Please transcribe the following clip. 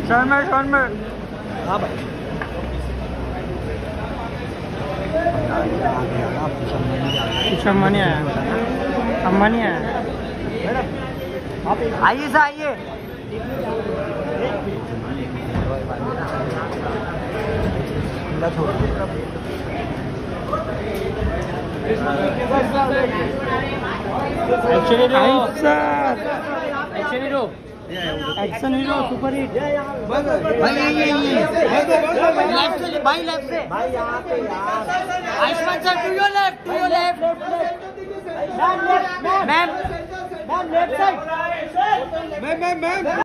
शर्मा हाँ भाई अम्बानी आया अम्बानी आया आइए सर आइए एक्शन हीरो सुपर हिट भाई लेफ्ट से Ayushmann sir to your left ma'am left side ma'am